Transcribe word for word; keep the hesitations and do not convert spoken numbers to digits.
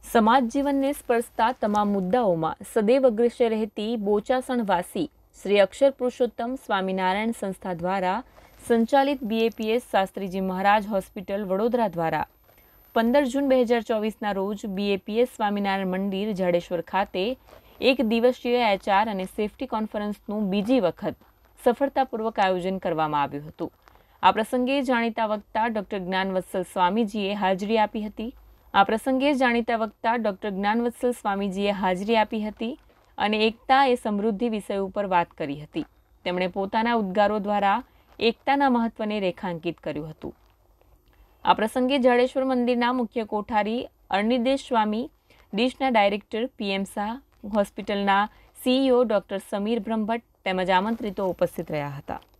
સમાજ જીવનને સ્પર્શતા તમામ મુદ્દાઓમાં સદૈવ અગ્રેસર રહેતી બોચાસણવાસી શ્રી અક્ષર પુરુષોત્તમ સ્વામિનારાયણ સંસ્થા દ્વારા સંચાલિત બીએપીએસ શાસ્ત્રીજી મહારાજ હોસ્પિટલ વડોદરા દ્વારા પંદર જૂન બે હજાર ચોવીસના રોજ બીએપીએસ સ્વામિનારાયણ મંદિર જાડેશ્વર ખાતે એક દિવસીય એચઆર અને સેફટી કોન્ફરન્સનું બીજી વખત સફળતાપૂર્વક આયોજન કરવામાં આવ્યું હતું। આ પ્રસંગે જાણીતા વક્તા ડોક્ટર જ્ઞાનવત્સલ સ્વામીજીએ હાજરી આપી હતી। આ પ્રસંગે જાણીતા વક્તા ડોક્ટર જ્ઞાનવત્સલ સ્વામીજીએ હાજરી આપી હતી અને એકતા એ સમૃદ્ધિ વિષય ઉપર વાત કરી હતી। તેમણે પોતાના ઉદ્ગારો દ્વારા એકતાના મહત્વને રેખાંકિત કર્યું હતું। આ પ્રસંગે જાડેશ્વર મંદિરના મુખ્ય કોઠારી અરણિદેશ સ્વામી, ડીશના ડાયરેક્ટર પીએમ શાહ, હોસ્પિટલના સીઈઓ ડોક્ટર સમીર બ્રહ્મભટ્ટ તેમજ આમંત્રિતો ઉપસ્થિત રહ્યા હતા।